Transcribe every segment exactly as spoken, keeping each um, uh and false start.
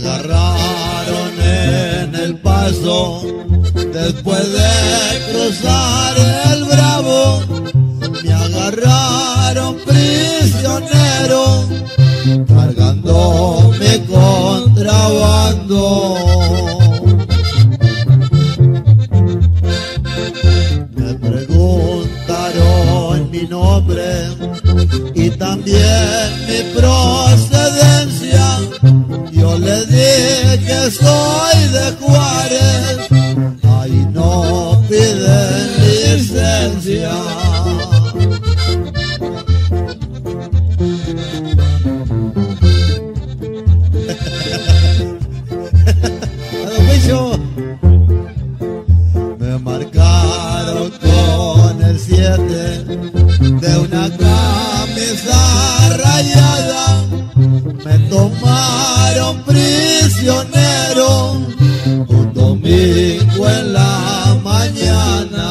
agarraron en el paso, después de cruzar el Bravo, me agarraron prisionero, cargando mi contrabando. Me preguntaron mi nombre y también mi procedencia. Yo le dije que soy de Juárez, ahí no piden licencia. Me marcaron con el siete de una camisa rayada, me tomaron prisionero un domingo en la mañana.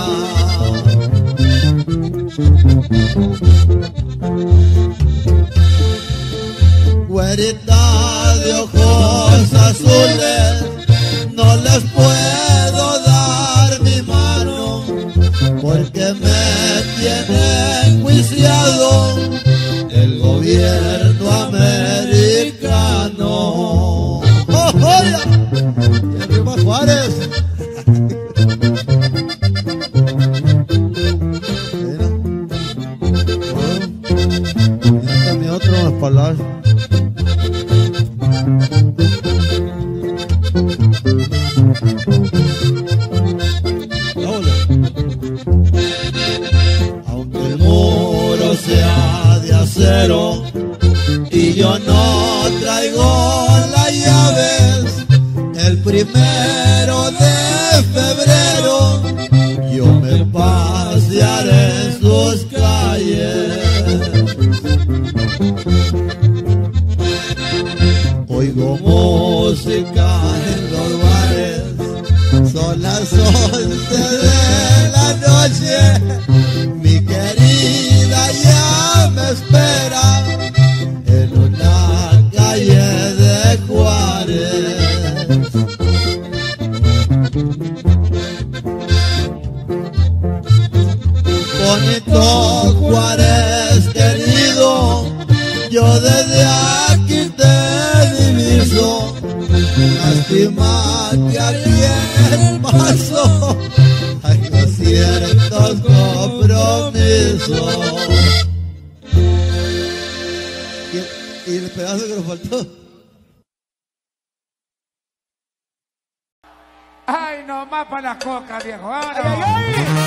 Güerita de ojos azules, no les puedo dar mi mano porque me tiene enjuiciado el gobierno americano. ¡Oh, hola! ¡Y arriba Juárez! Mira. Mira, está mi otro espalazo. Aunque el muro sea de acero y yo no traigo las llaves, el primero de febrero yo me pasearé en sus calles. Oigo música en los bares, son las once de la noche, mi querida ya me espera en una calle de Juárez. Bonito Juárez querido, yo desde aquí te diviso. Lástima que aquí en el Paso hay ciertos compromisos. ¿Y, y el pedazo que nos faltó? Ay, no más para las cocas, viejo. ¡Ay, ay, ay!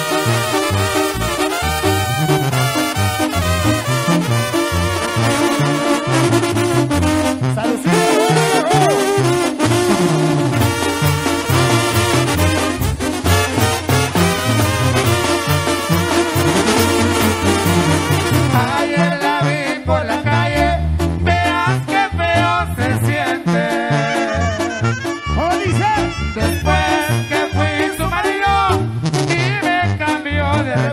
Ayer la vi por la calle, veas qué feo se siente. ¿Cómo dice? Después que fui su marido y me cambió de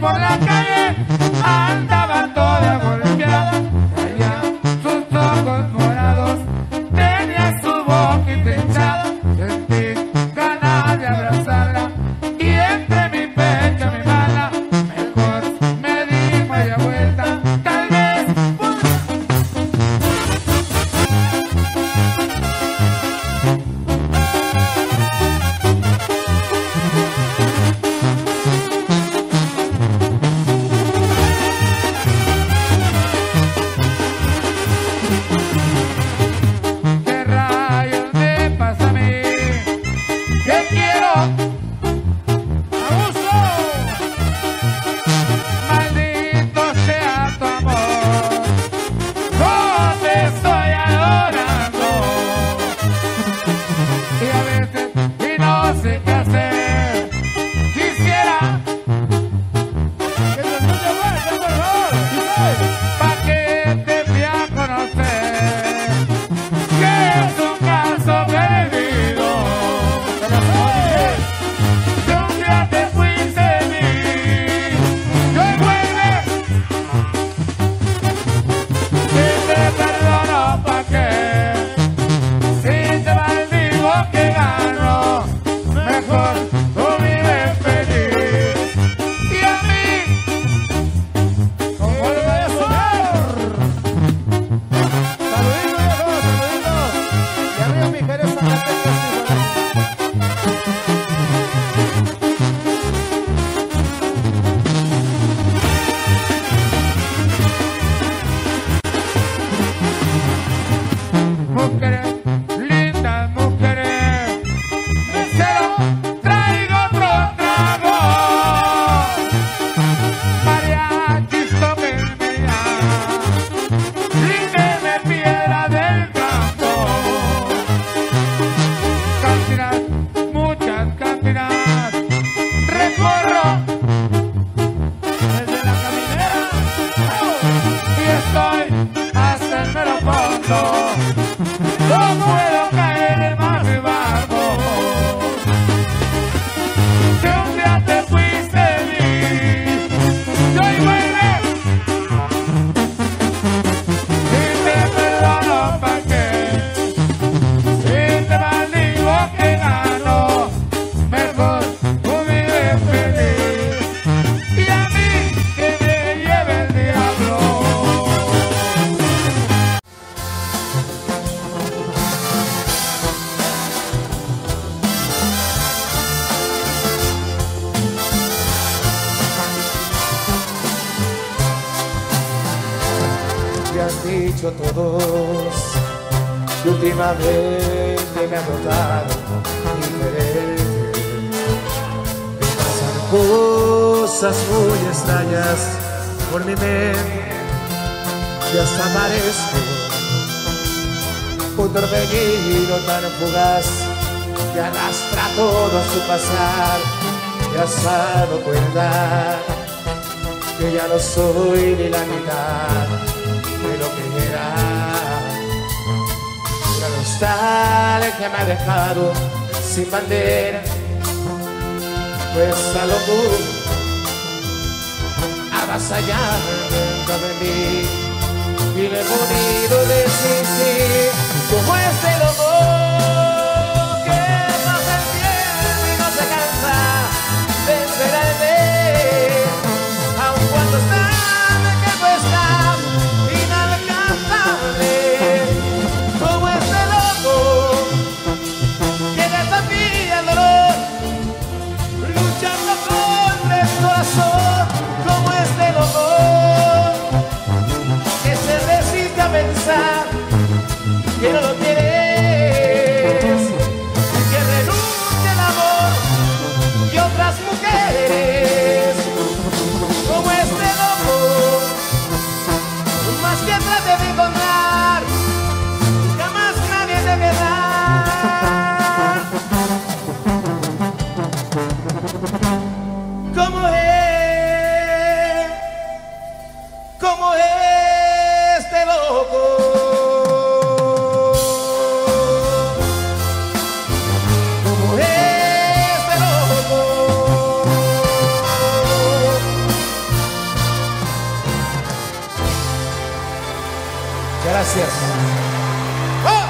por la calle, andaba toda golpeada, traía sus ojos morados, tenía su boca hinchada, sentí ganas de abrazarla, y entre mi pecho y mi mano, mejor me di media vuelta, tal vez por... ¿Qué rayos me pasa a mí? ¿Qué quiero? ¡Abuso! Maldito sea tu amor, no te estoy adorando. Y a veces, y no sé qué hacer, quisiera que te escuche fuerte, por favor, pa' que te fui a conocer, que es un caso perdido. Que un día te fuiste de mí, y hoy vuelves, si te perdono pa' qué, si te maldigo que gano, mejor tú vives feliz. Y a mí, como vuelve a sonar. Saluditos, viejo, saluditos. Y arriba mi Jerez Zacatecas. Mujeres, lindas mujeres, mesero, traigo otro trago. Mariachis, tóquenme ya, líndeme piedra del campo. Cantinas, muchas cantinas, recorro desde la caminera y estoy hasta el mero fondo. No puedo caer más debajo. Que un día te fuiste de mí, y hoy vuelves, y te perdono pa' qué, si te maldigo que gano, mejor tú vives feliz. Y a mí que me lleve el diablo. Me han dicho todos que últimamente me ha notado diferente. Me pasan cosas muy extrañas por mi mente y hasta parezco un torbellino tan fugaz que arrastra todo a su pasar. Ya se ha dado cuenta que ya no soy ni la mitad de lo que era. Una nostalgia me ha dejado sin bandera, pues a locura avasallarme dentro de mí, y le he podido decir sí, como este loco que pasa el tiempo y no se cansa de esperarme, aun cuando está de que cuesta inalcanzable, como este loco que desafía el dolor, luchando contra el corazón, como este loco que se resiste a pensar que no lo tiene. Gracias. ¡Oh!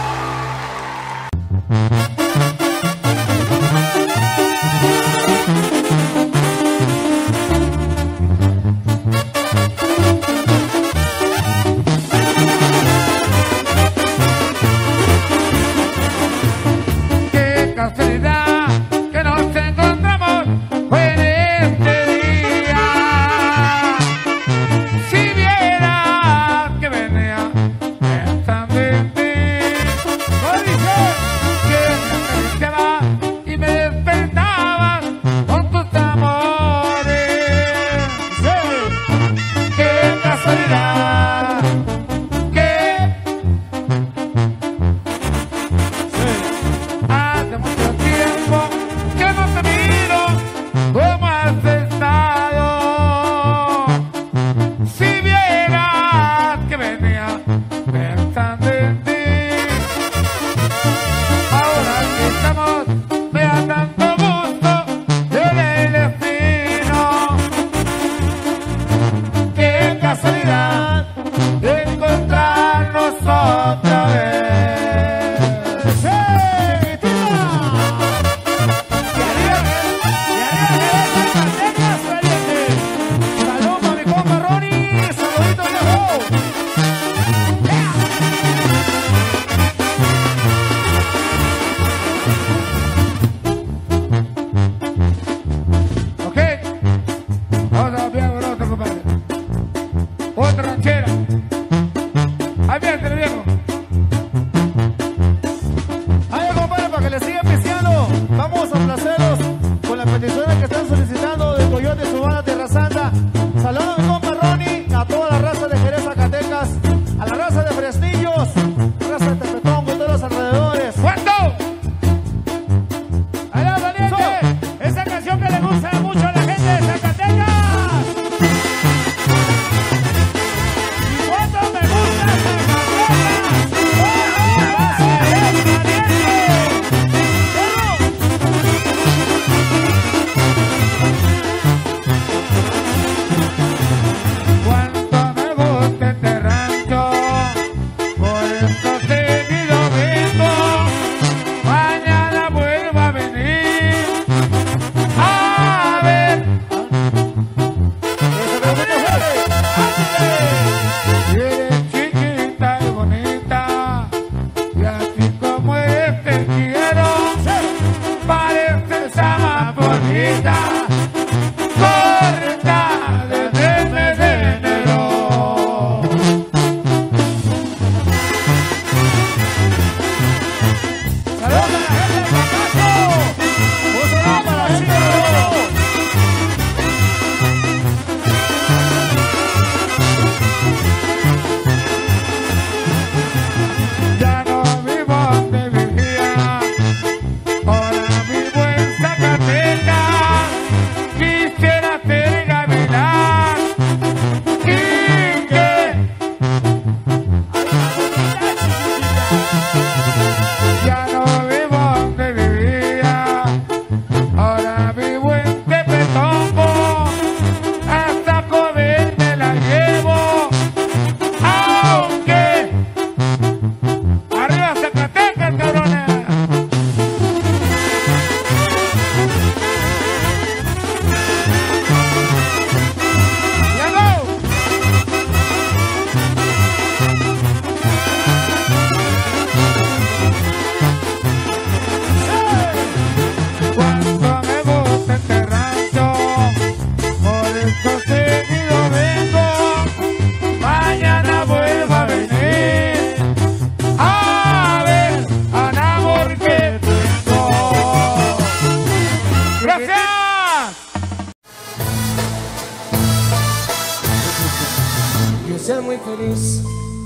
Seas muy feliz,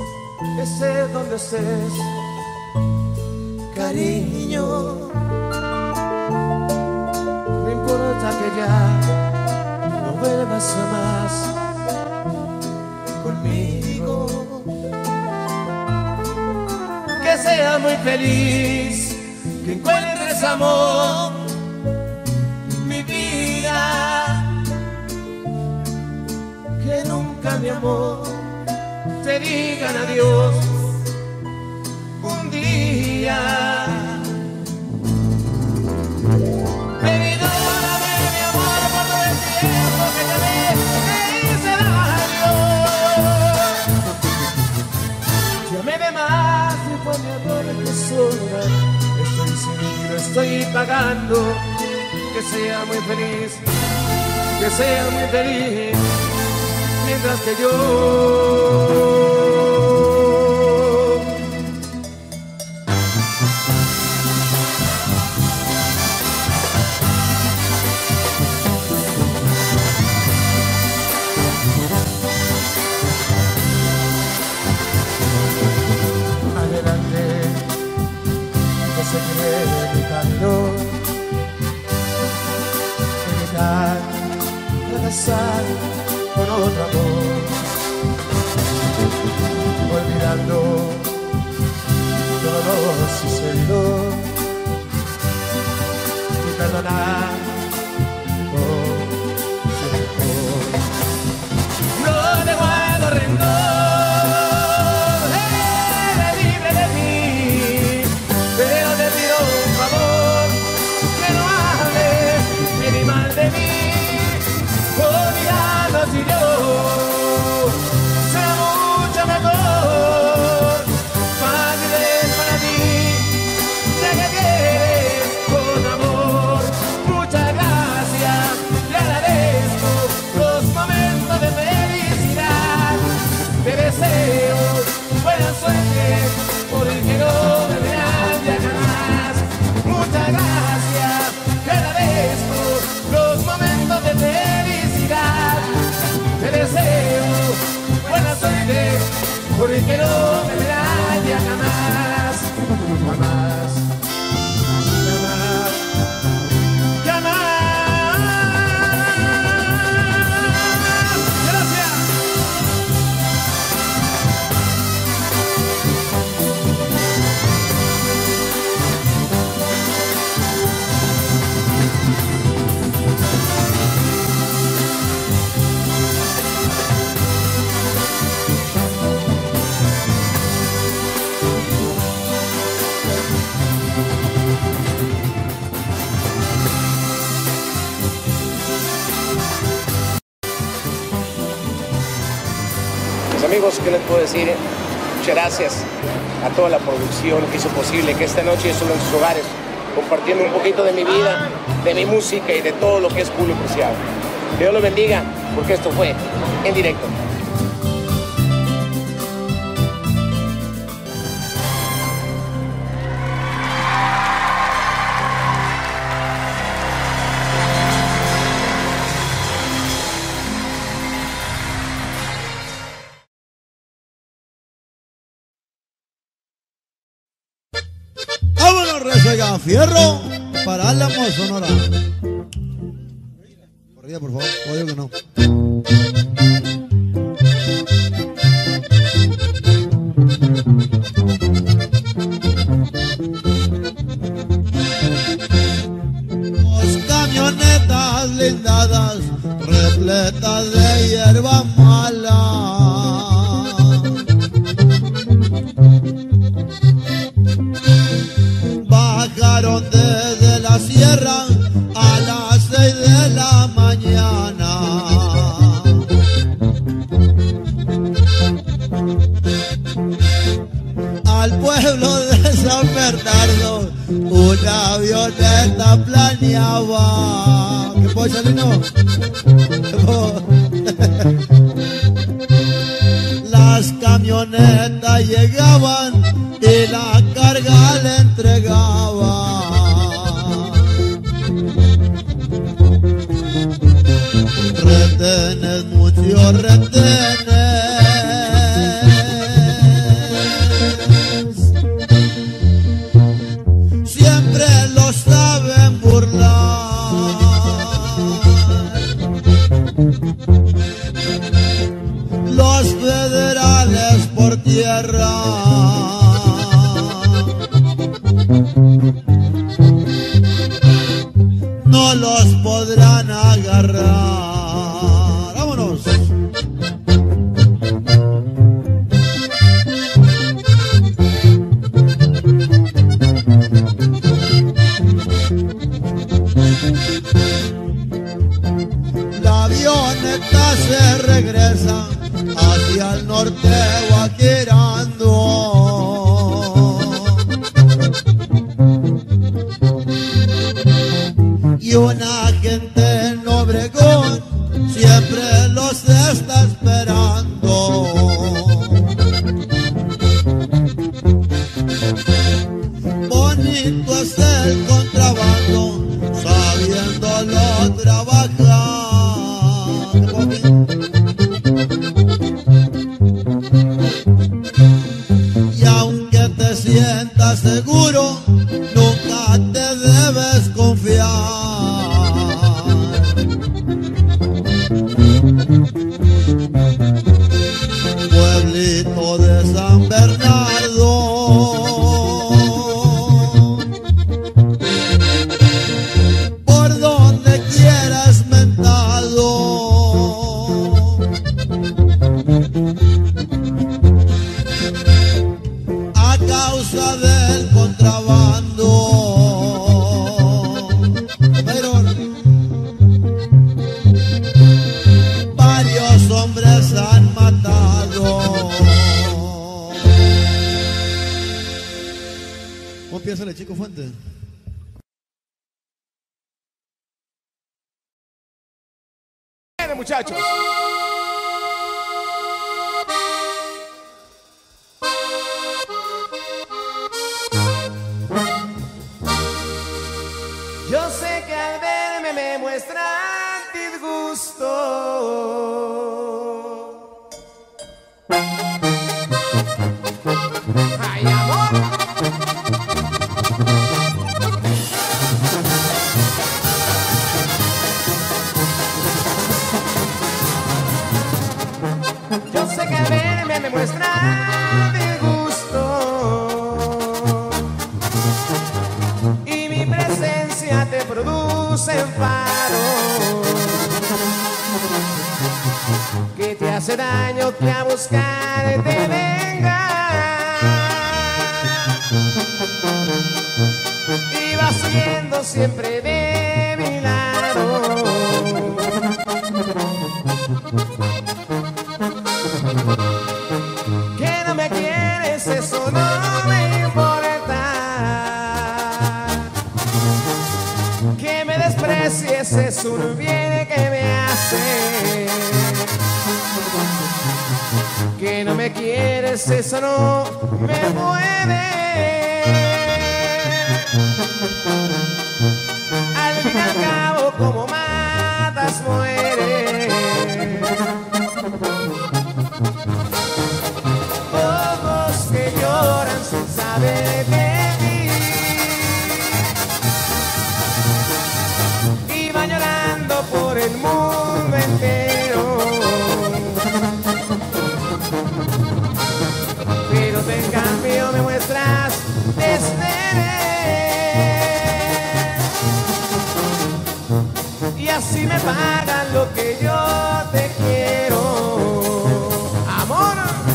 estés donde estés, cariño. No importa que ya no vuelvas jamás conmigo. Que seas muy feliz, que encuentres amor, mi vida. Que nunca, mi amor, te digan adiós día. Perdóname, mi amor, por todo el tiempo que te di, te hice daño. Llamé de más y fue mi amor el que sobra. Estoy sin ti, lo estoy pagando. Que sea muy feliz, que sea muy feliz, mientras que yo adelante, yo seguiré mi camino. Fracasar con otro amor, olvidando todo lo sucedido y perdonar por su mejor. No te guardo rencor, eres libre de mí, pero te pido un favor, que no hables ni mal de mí. Olvidarnos y yo será mucho mejor. Fácil es para ti, ya que quieres con amor. Muchas gracias, te agradezco los momentos de felicidad. Te deseo buena suerte, porque no me verás ya jamás. Muchas gracias, te agradezco los momentos de felicidad. Te deseo buena suerte, porque no me verás ya jamás, jamás, jamás, jamás. Gracias. Amigos, ¿qué les puedo decir? Muchas gracias a toda la producción que hizo posible que esta noche solo en sus hogares, compartiendo un poquito de mi vida, de mi música y de todo lo que es Julio Preciado. Dios los bendiga, porque esto fue En Directo. Vámonos, Resuega Fierro, para Álamo, Sonora. Corrida, por favor, odio que no. Dos camionetas blindadas, repletas de hierba mala. Bajaron desde la sierra a las seis de la mañana. Al pueblo de San Bernardo una avioneta planeaba. ¿Qué fue, Chalino? ¿Qué fue? Las camionetas llegaban y la carga le entregaba. Retenes, muchos retenes. Siempre lo saben burlar. Los federales por tierra no los podrán agarrar. ¡Vámonos! avioneta se regresa hacia el norte guaquirando. Y una gente en Obregón siempre los está esperando. Bonito es el contrabando, sabiéndolo trabajar. Y aunque te sientas seguro, nunca te debes confiar. Pueblito de San Bernardo, por donde quieras mentado, a causa del contrabando, pero varios hombres han matado. ¿Cómo piensa el Chico Fuente? Bien, muchachos. Yo sé que al verme me muestran disgusto. Ay, amor. Yo sé que al verme me muestran disgusto. Y mi presencia te produce enfado, que te hace daño, que a buscar te venga. Y vas siendo siempre de mi lado. Que no me quieres, eso no me importa. Que me desprecies es un bien que me hace. Que no me quieres, eso no me puede. Al fin y al cabo, como matas, mueres. Ojos que lloran sin saber de ti, y van llorando por el mundo entero. Pero tú en cambio me muestras desdén, y así me pagan lo que yo te quiero. Amor.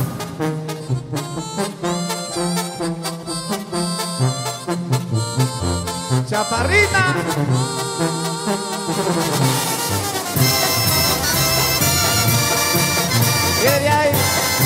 Chaparrita. Viene de ahí.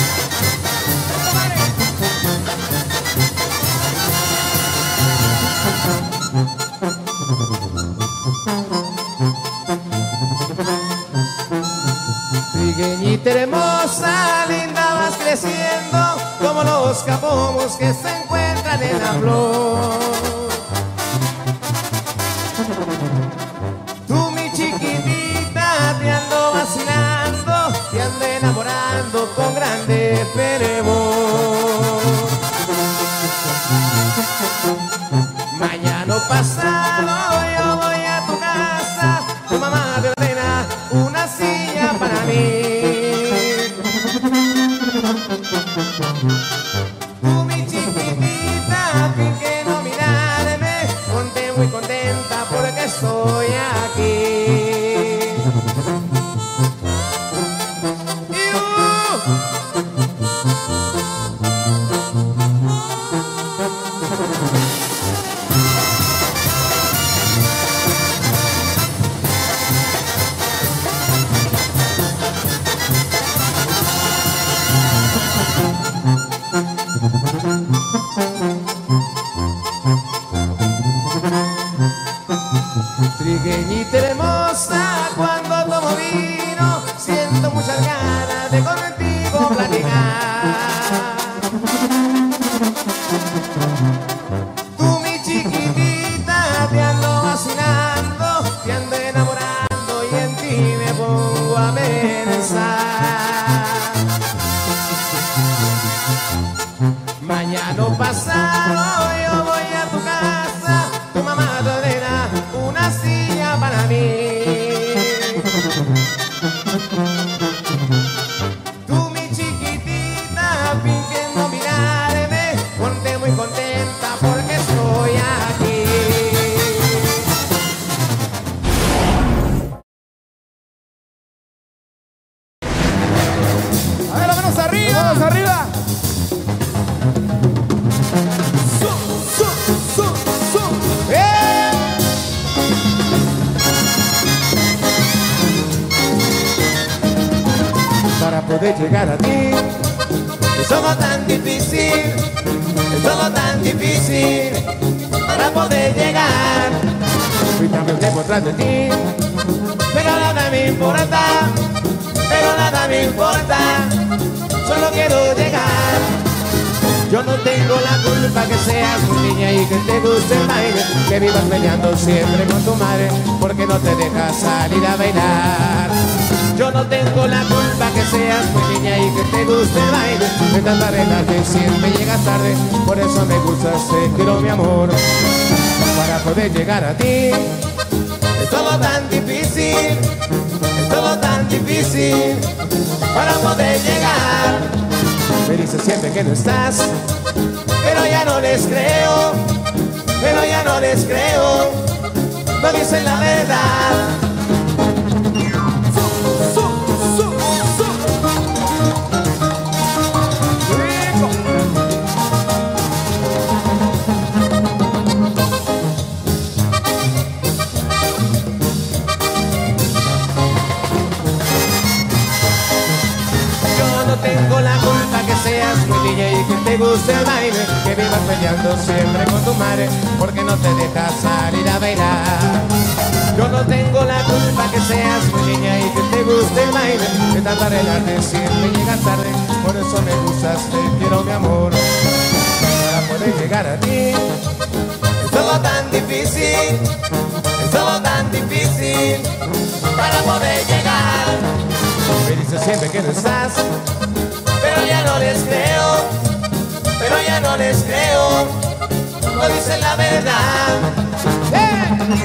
Trigueñita hermosa, linda, vas creciendo como los capomos que se encuentran en la flor. Tú, mi chiquitita, te ando vacilando, te ando enamorando con grande fervor. Mañana pasado yo voy a tu casa, tu mamá te ordena una silla para mí. Tú, mi chiquitita, que que no mirarme, ponte muy contenta porque estoy aquí. amenazar. Mañana pasado yo voy a tu casa, tu mamá te ordena una silla para mí. Tú, mi chiquitita, fingiendo mirarme, ponte muy contenta porque estoy aquí. A ver, manos arriba, manos arriba. Su, su, su, su. ¡Eh! Para poder llegar a ti es todo tan difícil, es todo tan difícil. Para poder llegar fui tanto tiempo tras de ti, pero nada me importa, pero nada me importa, solo quiero llegar. Yo no tengo la culpa que seas muy niña y que te guste el baile, que vivas peleando siempre con tu madre porque no te dejas salir a bailar. Yo no tengo la culpa que seas muy niña y que te guste el baile, de tanta arreglarte siempre llegas tarde, por eso me gustas, te quiero mi amor. Para poder llegar a ti es todo tan difícil, es todo tan difícil. Para poder llegar me dices siempre que no estás, pero ya no les creo, pero ya no les creo, no dicen la verdad. Su, su, su, su. Rico. Yo no tengo la culpa que seas muy niña y que te guste el baile, que vivas peleando siempre con tu madre porque no te dejas salir a bailar. Yo no tengo la culpa que seas muy niña y que te guste el baile, de tanta arreglarte siempre llegas tarde, por eso me gustas, te quiero mi amor. Para poder llegar a ti es todo tan difícil, es todo tan difícil. Para poder llegar me dices siempre que no estás, pero ya no les creo, pero ya no les creo, no dicen la verdad. ¡Eh!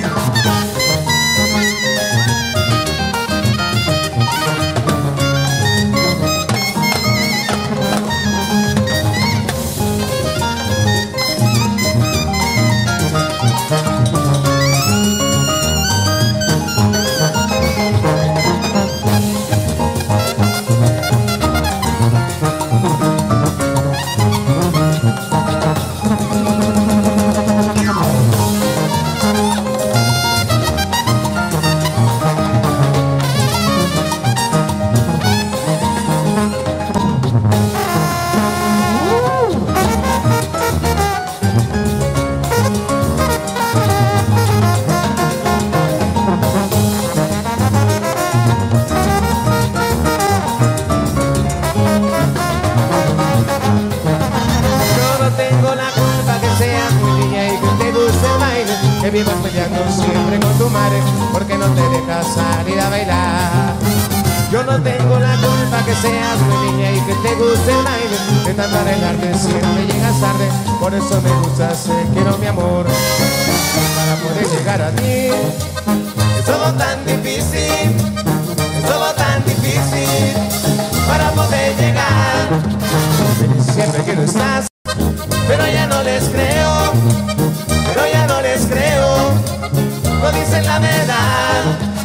Que vivas peleando siempre con tu madre porque no te dejas salir a bailar. Yo no tengo la culpa que seas muy niña y que te guste el baile, de tanto arreglarte siempre llegas tarde, por eso me gustas, te quiero mi amor. Para poder llegar a ti es todo tan difícil, es todo tan difícil. Para poder llegar me dices siempre que no estás, pero ya no les creo, pero ya no les creo, no dicen la verdad.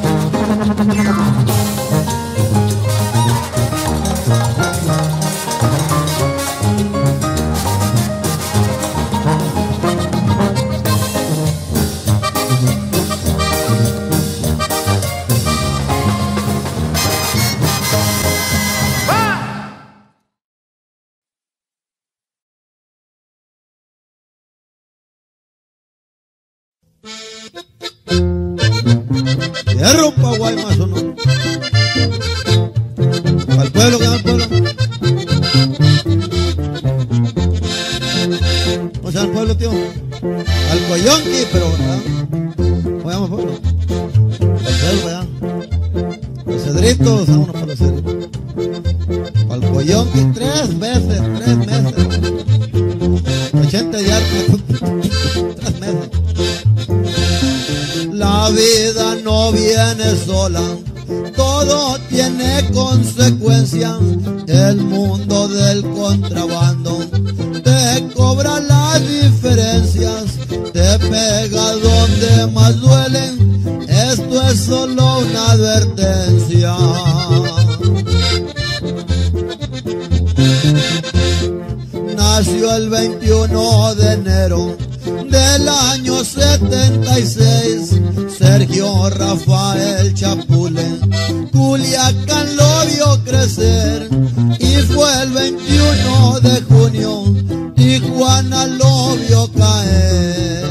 Era un Guaymas o no. Al pueblo, que va al pueblo. ¿Cómo se llama el pueblo, tío? Al Coyonqui, pero ¿verdad? ¿Cómo se llama el pueblo? El pueblo, allá. El Cedrín. ceritos, vámonos para los ceritos. Para el collón que tres veces, tres meses. ochenta diarios, tres meses. La vida no viene sola, todo tiene consecuencia. El mundo del contrabando te cobra las diferencias, te pega donde más duelen. Esto es solo una advertencia. Nació el veintiuno de enero del año setenta y seis, Sergio Rafael Chapule, Culiacán lo vio crecer, y fue el veintiuno de junio, Tijuana lo vio caer.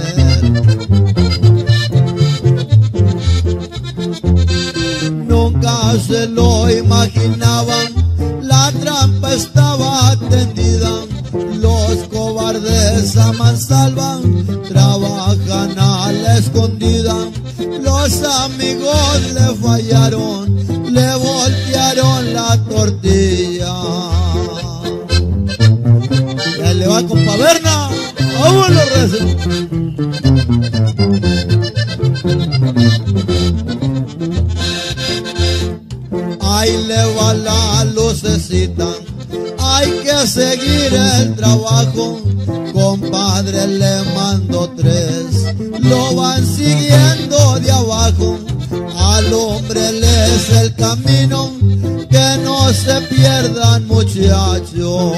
Nunca se lo imaginaban, la trampa estaba tendida. Los cobardes a mansalva trabajan a la escondida. Los amigos le fallaron, le voltearon la tortilla. Ya le va con Paverna, vámonos recio. Ahí le va la lucecita, hay que seguir el trabajo. Compadre, le mando tres, lo van siguiendo de abajo. Alúmbreles el camino, que no se pierdan, muchachos.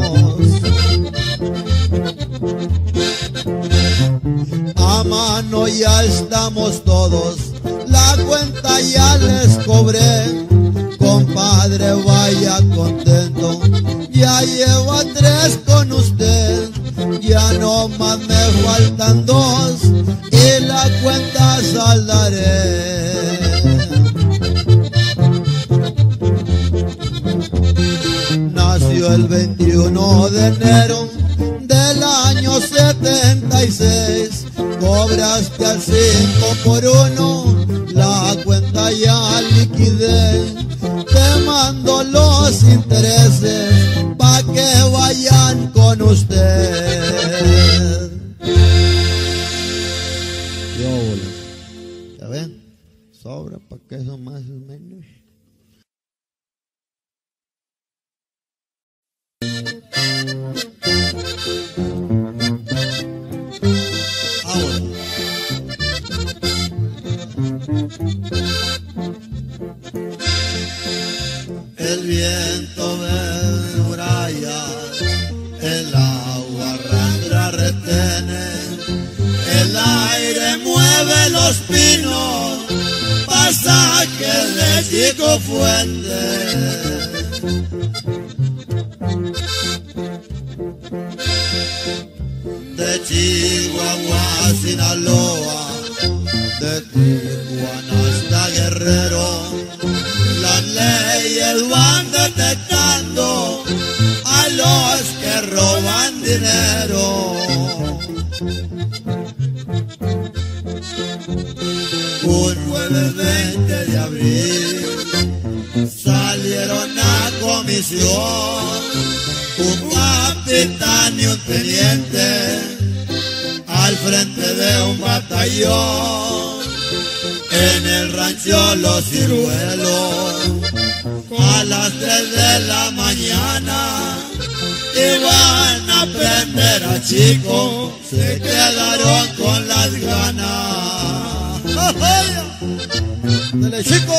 A mano ya estamos todos, la cuenta ya les cobré. Compadre, vaya contento, ya llevo tres con usted. Ya no más me faltan dos y la cuenta saldaré. Nació el veintiuno de enero del año setenta y seis, cobraste al cinco por uno, la cuenta ya liquidé. Te mando los intereses pa' que vayan con usted. ¿Ya ven? Sobra pa' que eso más o menos. Ahora. El viento de murallas, el agua arrastra, retene, el aire mueve los pinos, pasaje de Chico Fuente. De Chihuahua a Sinaloa, de Tijuana hasta Guerrero, las leyes van detectando a los que roban dinero. Un jueves veinte de abril salieron a comisión un capitán y un teniente al frente de un batallón. En el rancho Los Ciruelos a las tres de la mañana iban a prender a Chico, se quedaron con las ganas. ¡Dale, Chico!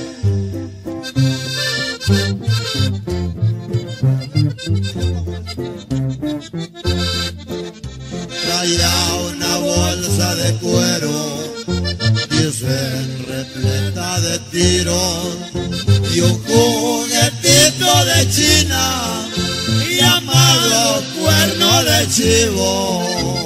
Traía una bolsa de cuero, dicen repleta de tiros, y un juguetito de China llamado cuerno de chivo.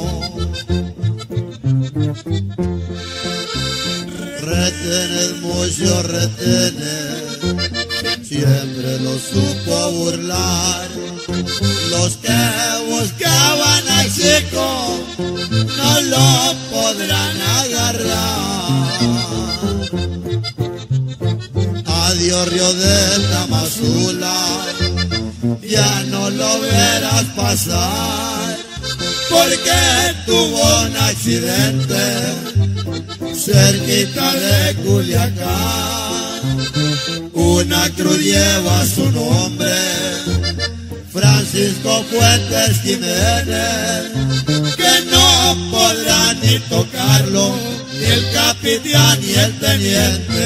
Retenes mucho, retenes, siempre lo supo burlar. Los que buscaban al Chico no lo podrán agarrar. río, río del Tamazula, ya no lo verás pasar, porque tuvo un accidente cerquita de Culiacán. Una cruz lleva su nombre, Francisco Fuentes Jiménez, que no podrán ni tocarlo, ni el capitán ni el teniente.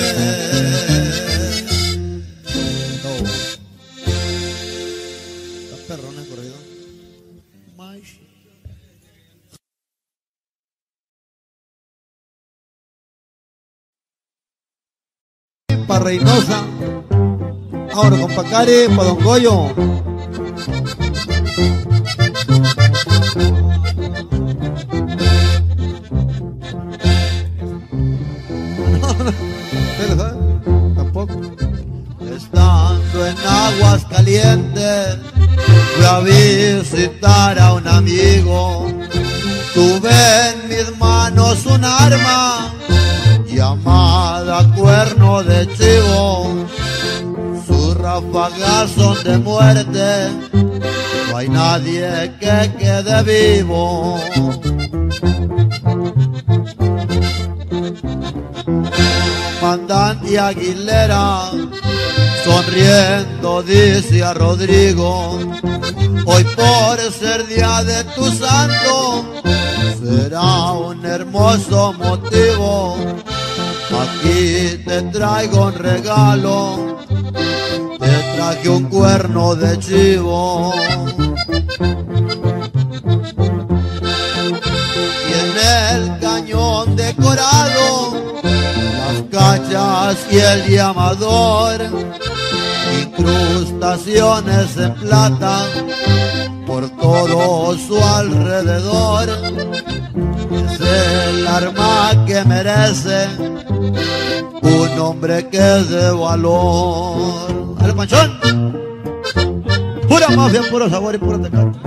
No. Está perrón el corrido. Para Reynosa, ahora con Pacari, para Don Goyo. Tampoco. Estando en Aguas Calientes, fui a visitar a un amigo. Tuve en mis manos un arma llamada cuerno de chivo. Sus ráfagas son de muerte, no hay nadie que quede vivo. Comandante Aguilera, sonriendo dice a Rodrigo: hoy por ser día de tu santo, será un hermoso motivo. Aquí te traigo un regalo, te traje un cuerno de chivo. Y en el cañón decorado, las cachas y el llamador, incrustaciones en plata por todo su alrededor. Es el arma que merece un hombre que es de valor. ¡Ale, Panchón! Pura mafia, puro sabor y puro tecate.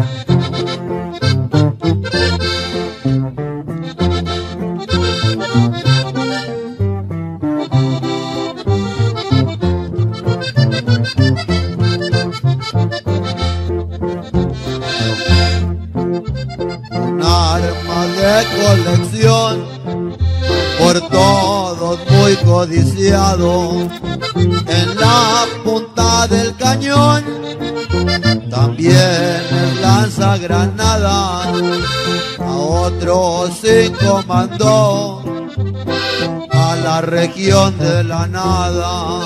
Un arma de colección, por todos muy codiciado. En la punta del cañón también es lanzagranada. A otros cinco mandó a la región de la nada.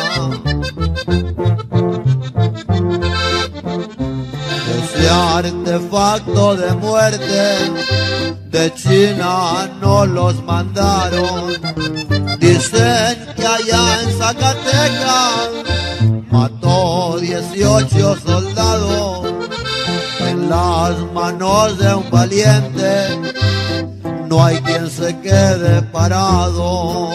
Ese artefacto de muerte de China no los mandaron. Dicen que allá en Zacatecas mató dieciocho soldados en las manos de un valiente. No hay quien se quede parado.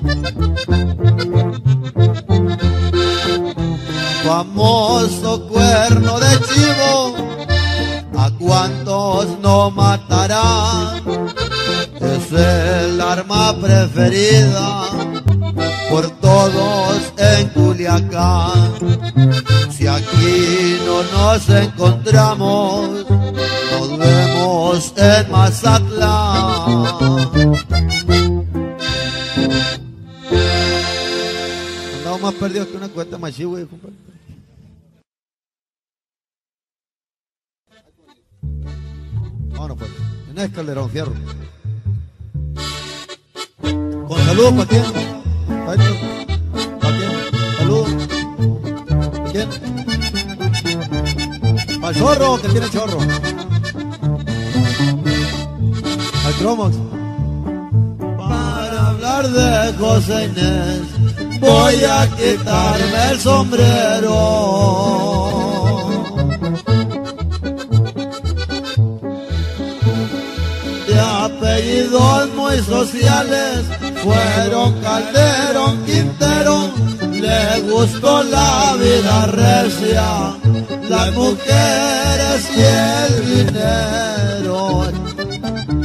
Famoso cuerno de chivo, ¿a cuántos no matará? Es el arma preferida por todos en Culiacán. Si aquí no nos encontramos, nos vemos en Mazatlán. Andamos más perdidos que una cuenta machi, güey, compadre. Vámonos pues, en Calderón Fierro. Con saludos para quién, para quién, saludos. ¿Quién? Para el zorro, que tiene chorro. Al Cromox. Para hablar de José Inés, voy a quitarme el sombrero. De apellidos muy sociales, fueron Calderón, Quintero. Le gustó la vida recia, las mujeres y el dinero.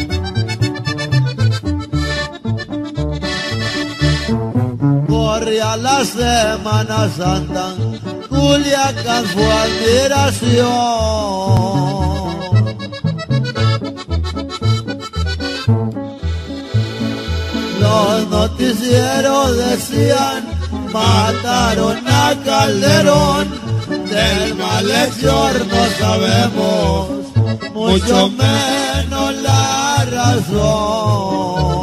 Corría la Semana Santa, Culiacán fue admiración. Los noticieros decían, mataron a Calderón, del malhechor no sabemos, mucho menos la razón.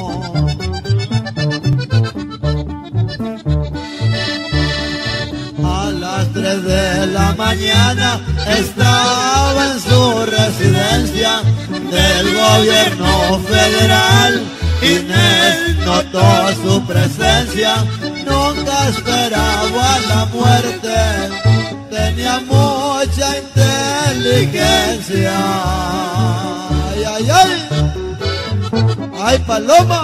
A las tres de la mañana estaba en su residencia del gobierno federal. Inés notó su presencia, nunca esperaba la muerte, tenía mucha inteligencia. Ay, ay, ay, ay, Paloma.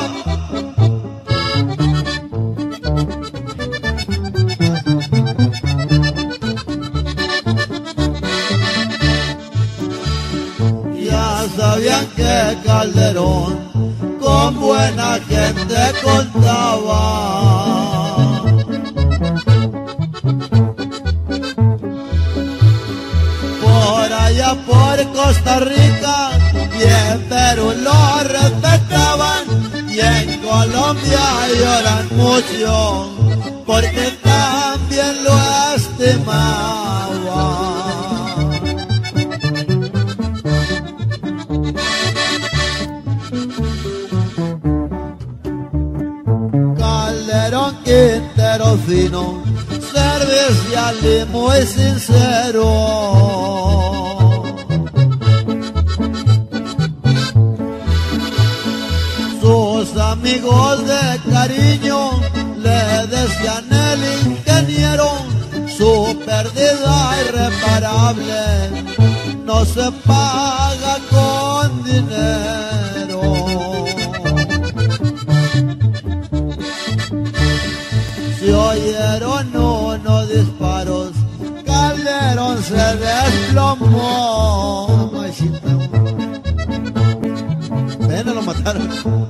Ya sabían que Calderón con buena gente contaba. Por allá por Costa Rica y en Perú lo respetaban, y en Colombia lloran mucho porque también lo estimaban. Calderón Quintero fino, servicial y muy sincero. Sus amigos de cariño le decían el ingeniero, su pérdida irreparable no se paga con dinero. Se oyeron unos disparos, Calderón se desplomó. Pena lo mataron.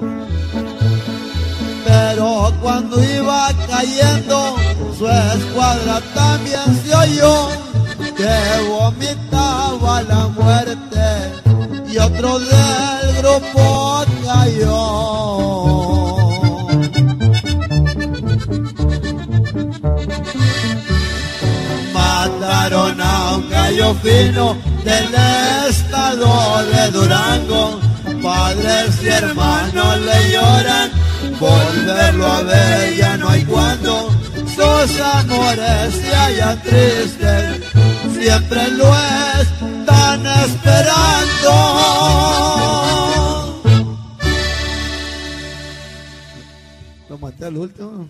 Pero cuando iba cayendo, su escuadra también se oyó que vomitaba la muerte y otro del grupo cayó. Mataron a un gallo fino del estado de Durango, padres y hermanos le lloran, volverlo a ver ya no hay cuando, sus amores se hallan tristes, siempre lo están esperando. Lo maté al último.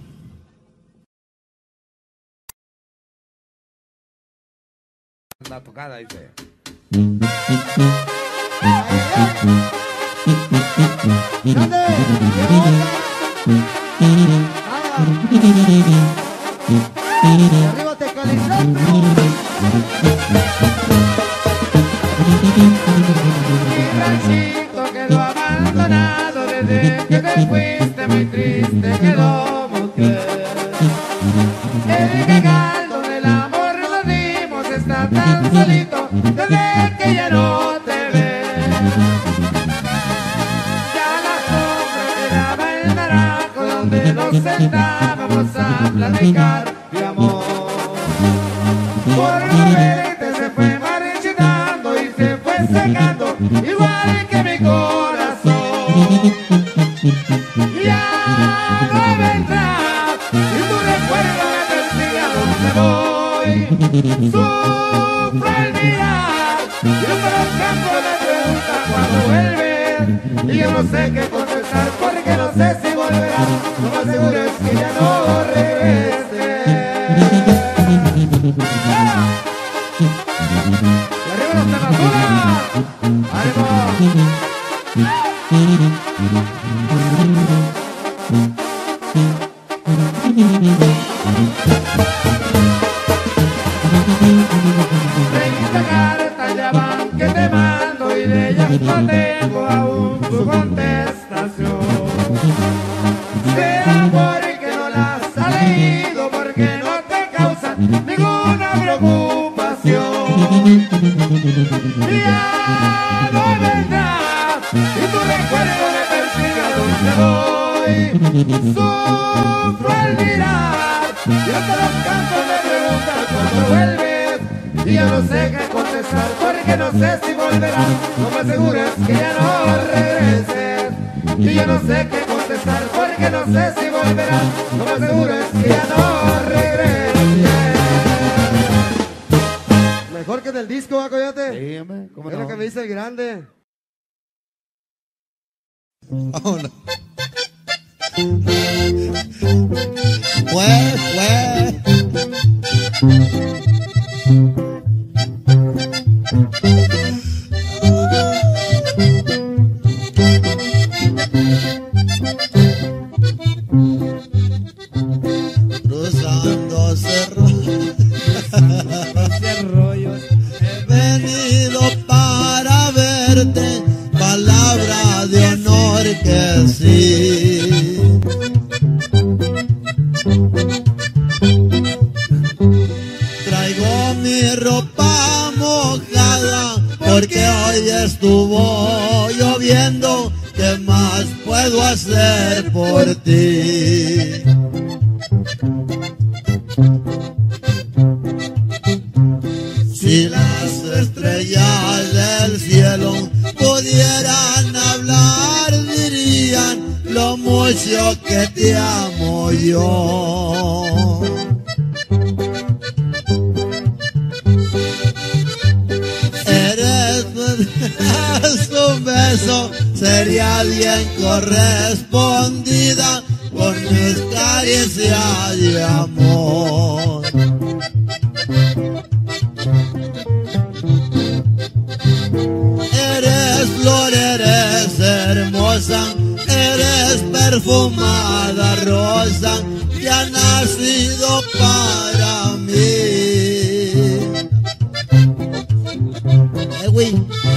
La tocada dice. Arriba Tecalizando. Mi ranchito quedó abandonado desde que te fuiste, muy triste quedó mujer. El regal donde el amor nos dimos está tan solito desde que ya no te ve. Ya la sombra quedaba el naranjo donde nos sentábamos a platicar de amor. Por no verte se fue marchitando y se fue secando igual que mi corazón. Ya no vendrás y tu recuerdo me persigue a donde voy. Sufro al mirar y el campo me pregunta cuándo vuelves, y yo no sé qué contestar porque no sé si volverás. Lo más seguro es que ya no regrese. Y arriba los tematuras. ¡Ánimo! treinta cartas ya van que te mando y de ellas no tengo aún tu contestación. Será porque no las ha leído ninguna preocupación. Ya no vendrás y tu recuerdo me persigue a donde voy. Sufro al mirar y hasta los campos me preguntan cuándo vuelves. Y yo no sé qué contestar porque no sé si volverás. No me asegures que ya no regreses. Y yo no sé qué contestar porque no sé si volverás. No me asegures que ya no regreses. Mejor que en el disco, ¿va, Coyote? Sí, hombre, ¿cómo Es no? lo que me dice el grande. Vámonos. Pues, pues. Cruzando cerros, he venido para verte, palabra de honor que sí. Traigo mi ropa mojada porque hoy estuvo lloviendo. ¿Qué más puedo hacer por ti? Si las estrellas del cielo pudieran hablar, dirían lo mucho que te amo yo. Eres un beso, sería bien correspondida con mis caricias de amor. Eres flor, eres hermosa, eres perfumada rosa que ha nacido para mí. Eh, güey.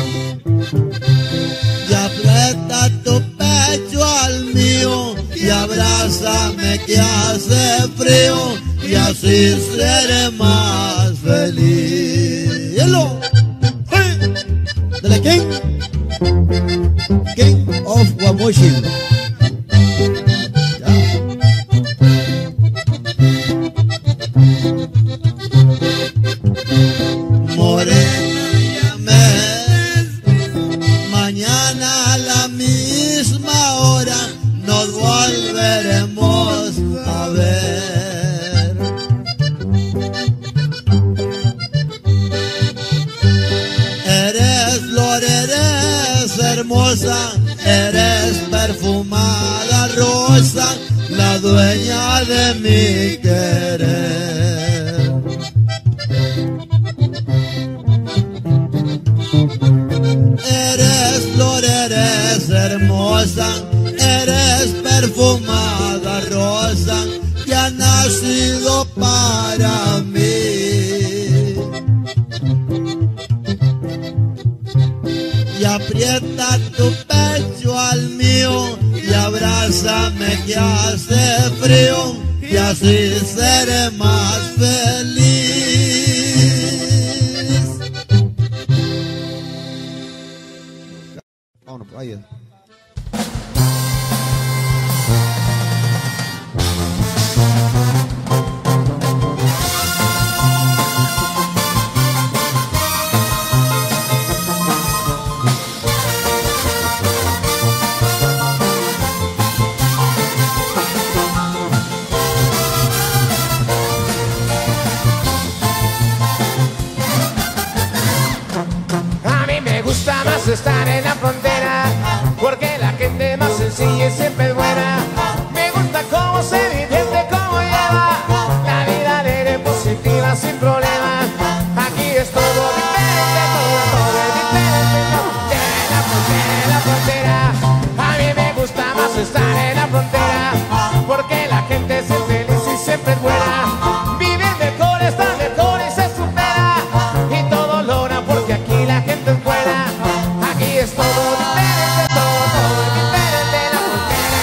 Y aprieta tu pecho al mío y abrázame que hace frío y así seré más feliz. Hello. De la King, King of Guamuchil. Morena, llames, mañana a la misma hora nos volveremos a ver. Eres flor, eres hermosa, eres perfumada rosa, la dueña de mi querer. Eres flor, eres hermosa, eres perfumada rosa que ha nacido para mí. Y aprieta tu pecho al mío y abrázame que hace frío y así seré más feliz. Vámonos, vaya. Estar en la frontera, porque la gente más sencilla y siempre es buena. Me gusta cómo se divierte, cómo lleva la vida alegre, positiva, sin problemas. Aquí es todo diferente, todo, todo es diferente. En la frontera, en la frontera, a mí me gusta más estar en la frontera, porque la gente es feliz y siempre es buena. Vivir mejor, estar mejor y se supera, y todo logra porque aquí la gente es buena. Es todo diferente, todo, todo es diferente, la frontera,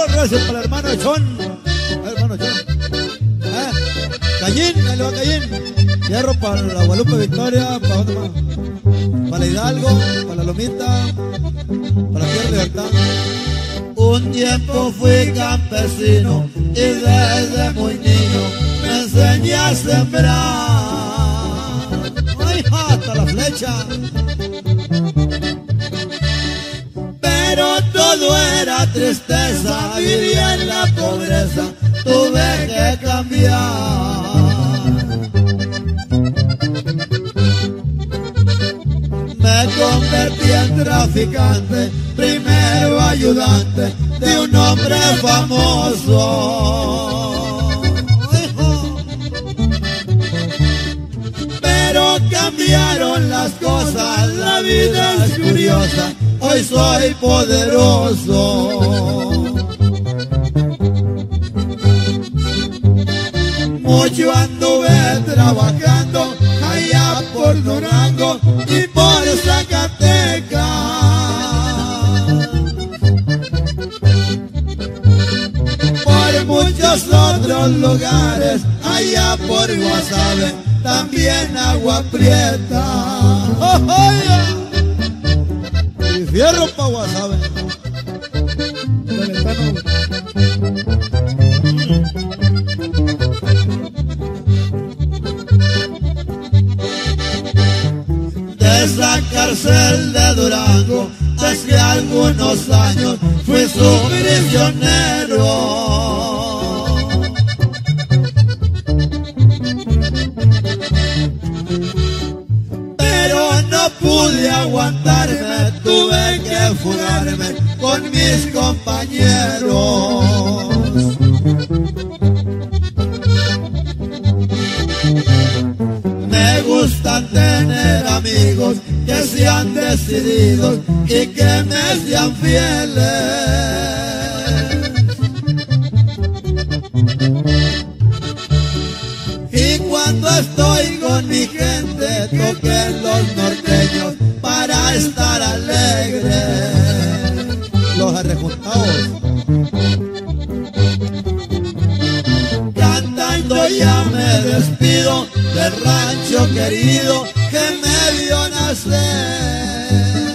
los recios para el hermano Chón. El hermano Chón. ¿Eh? Callín, ahí le va Callín. Hierro para la Guadalupe Victoria, para dónde más. Para la Hidalgo, para la Lomita, para la Tierra Libertad. Un tiempo fui campesino y desde muy niño me enseñé a sembrar. ¡Ay, hasta la flecha! Pero todo era tristeza, vivía en la pobreza, tuve que cambiar. Me convertí en traficante, primero ayudante de un hombre famoso. Pero cambiaron las cosas, la vida es curiosa, hoy soy poderoso. Mucho anduve trabajando allá por Durango y por Zacatecas. Por muchos otros lugares, allá por Guasave, también Agua Prieta. ¡Oh, oh, yeah! Y fierro pa' Guasave. De esa cárcel de Durango, hace algunos años fui su prisionero. Pero no pude aguantarme, tuve que fugarme con mis compañeros. Me gustan tener amigos que sean decididos y que me sean fieles. Y cuando estoy con mi gente, toquen los norteños para estar alegre. Los arrejuntados. Cantando ya me despido del rancho querido que me vio nacer.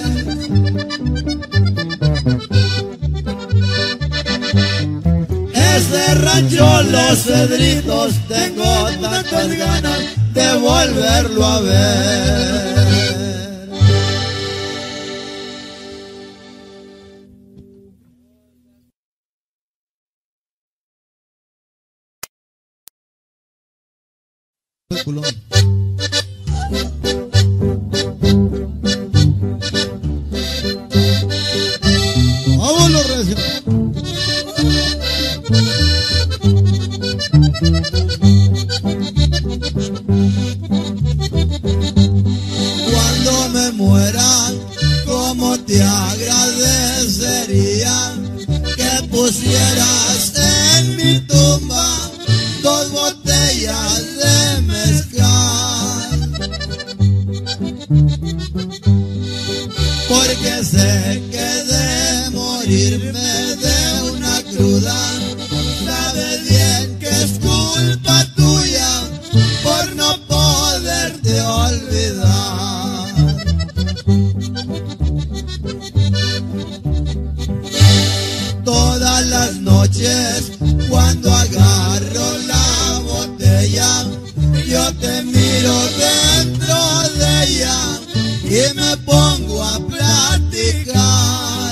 Ese rancho Los Cedritos, tengo tantas ganas de volverlo a ver. Vámonos, recio. Cuando me muera, como te agradecería que pusieras en mi tumba dos botellas de mezcal, porque sé que de morirme de una cruda, sabe bien que es culpa tuya por no poderte olvidar. Todas las noches cuando agarro la botella, yo te miro dentro de ella y me pongo a platicar.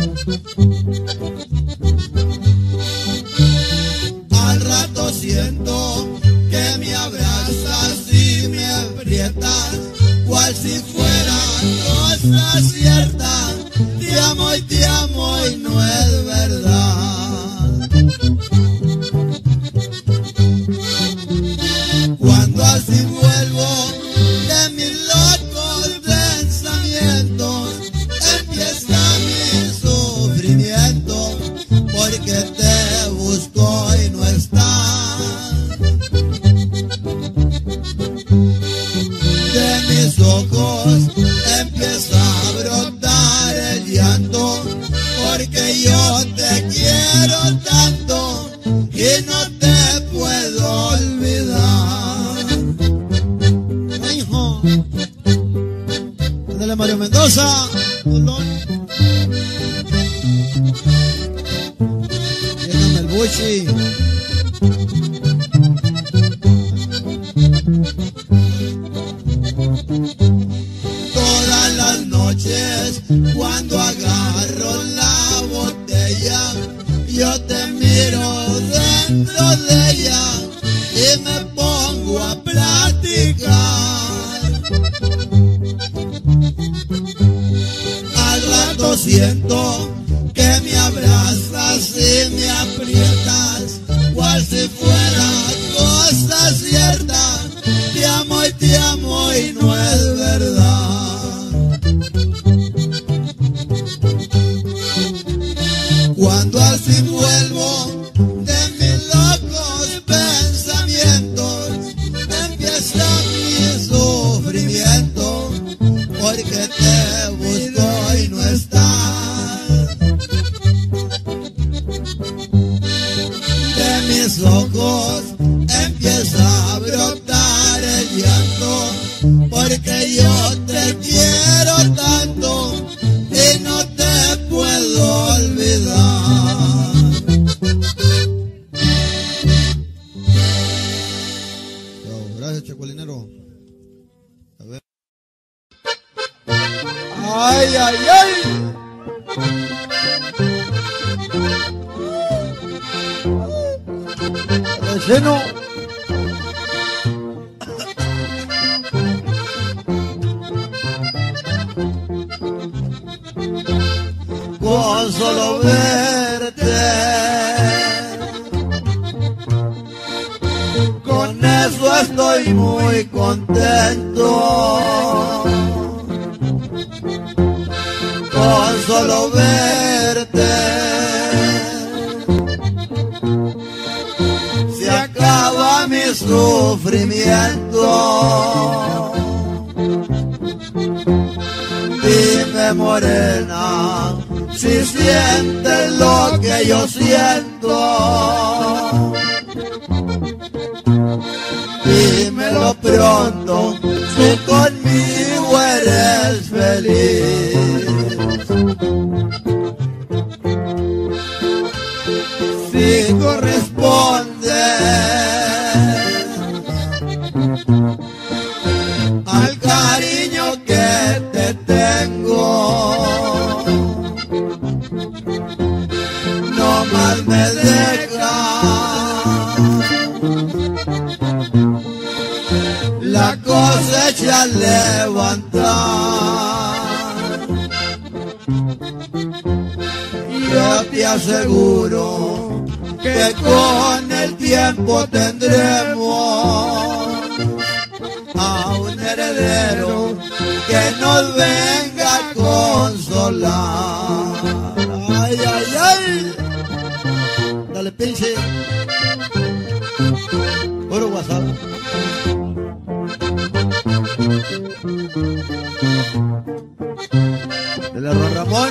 Al rato siento que me abrazas y me aprietas, cual si fuera cosa cierta. Te amo y te amo y no es verdad. Cuando así vuelvo de mis locos pensamientos, empieza mi sufrimiento, porque te busco y no estás. De mis ojos empieza a brotar el llanto, porque yo te quiero quiero tanto y no te puedo olvidar. Ay, hijo. Ándale, Mario Mendoza. Lléname el buchi. Todas las noches cuando agarro la botella, yo te miro dentro de ella y me pongo a platicar. Al rato siento que me abrazas y me aprietas, cual si fuera cosa cierta. Te amo y te amo y no es verdad. Cuando al fin vuelvo de mis locos pensamientos, empieza mi sufrimiento, porque te busco y no estás. De mis ojos empieza a brotar el llanto, porque yo te quiero tanto y no te puedo olvidar. Gracias, Chacualinero. A ver. Ay, ay, ay. Vecino. Con solo verte, con eso estoy muy contento. Con solo verte se acaba mi sufrimiento. Dime, morena, si sientes lo que yo siento. Dímelo pronto, si conmigo eres feliz. Si corresponde al cariño que te tengo, no más me deja la cosecha levantar. Yo te aseguro que con el tiempo tendremos a un heredero que nos venga a consolar. Ay, ay, ay. Dale, pinche. Puro WhatsApp. Dale, Juan Ramón.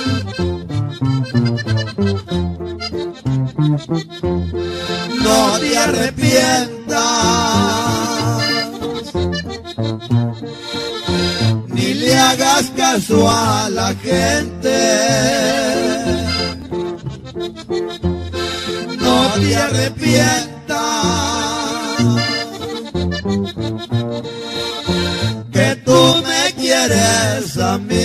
No te arrepientas, ni le hagas caso a la gente. No te arrepientas, que tú me quieres a mí.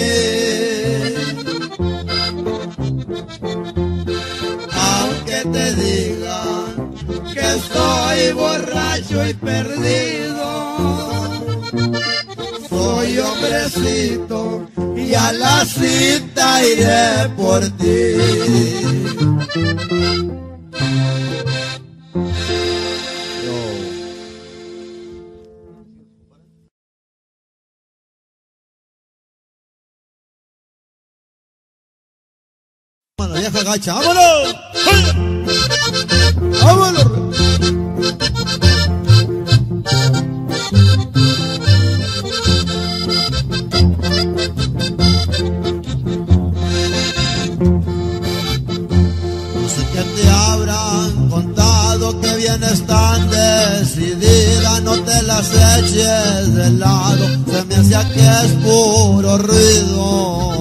Aunque te digan que estoy borracho y perdido, soy hombrecito y a la cita iré por ti. La vieja gacha, ¡vámonos! ¡Vámonos! No sé qué te habla. haces de lado, se me hacía que es puro ruido.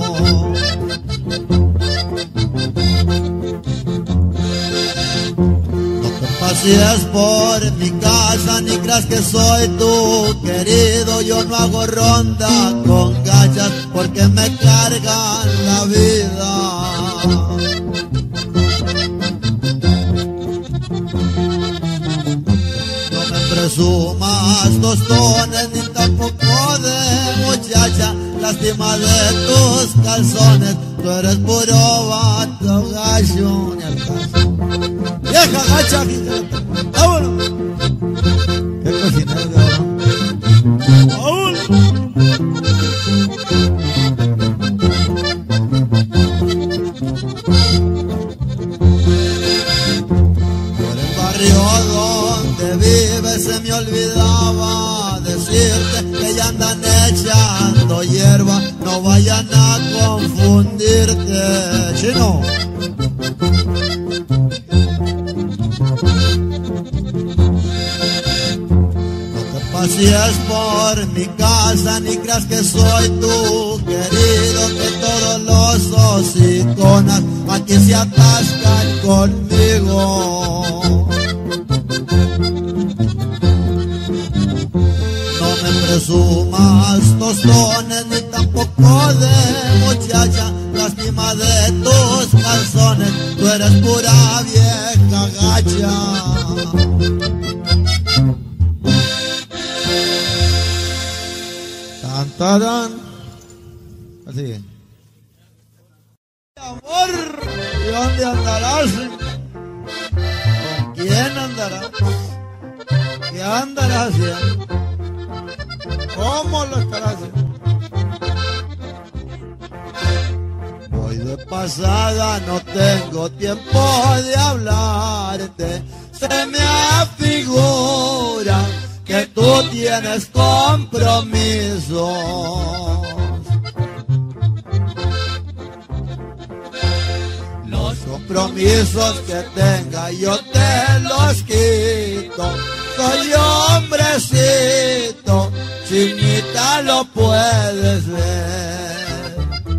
No te pasees por mi casa, ni creas que soy tu querido. Yo no hago ronda con gachas porque me cargan la vida. Presumas tostones ni tampoco de muchacha, lástima de tus calzones, tú eres puro vato gacho, ni al caso. Vieja gacha, vámonos. Qué cocinero de ahora. Vámonos. Por el barrio donde vives se me olvidaba decirte que ya andan echando hierba, no vayan a confundirte, chino. No te pasees por mi casa, ni creas que soy tu querido, que todos los hociconas aquí se atascan conmigo. No me presumas tostones ni tampoco de muchacha, lástima de tus calzones, tú eres pura vieja gacha. Tantarán. Así. Amor, ¿y dónde andarás? ¿Con quién andarás? ¿Qué andarás haciendo? ¿Cómo lo estarás haciendo? Voy de pasada, no tengo tiempo de hablarte. Se me afigura que tú tienes compromisos. Los compromisos que tenga yo te los quito. Soy hombrecito, chinita, lo puedes ver.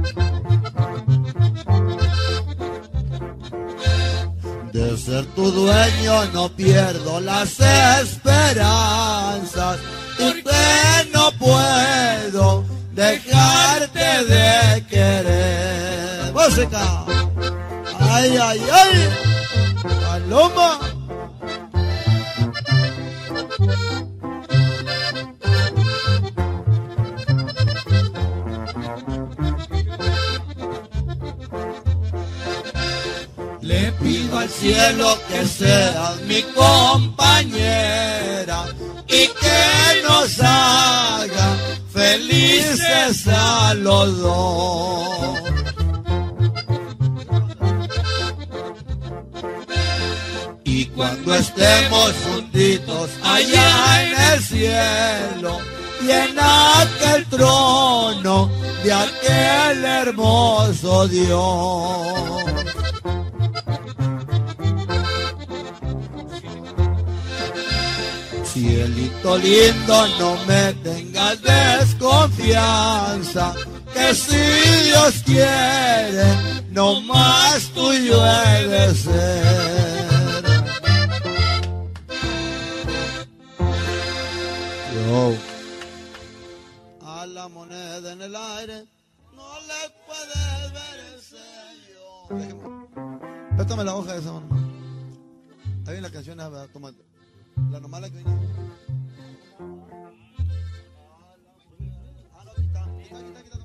De ser tu dueño no pierdo las esperanzas, y que no puedo dejarte de querer. Música. Ay, ay, ay. Paloma. Le pido al cielo que seas mi compañera y que nos haga felices a los dos. Y cuando estemos juntitos allá en el cielo y en aquel trono de aquel hermoso Dios. Cielito lindo, no me tengas desconfianza, que si Dios quiere, no más tuyo he de ser. Yo, a la moneda en el aire, no le puedes ver el sello. Préstame la hoja de esa mano. Ahí en la canción, toma. La normal la que viene. Ah, no, quita, quita, quita, quita.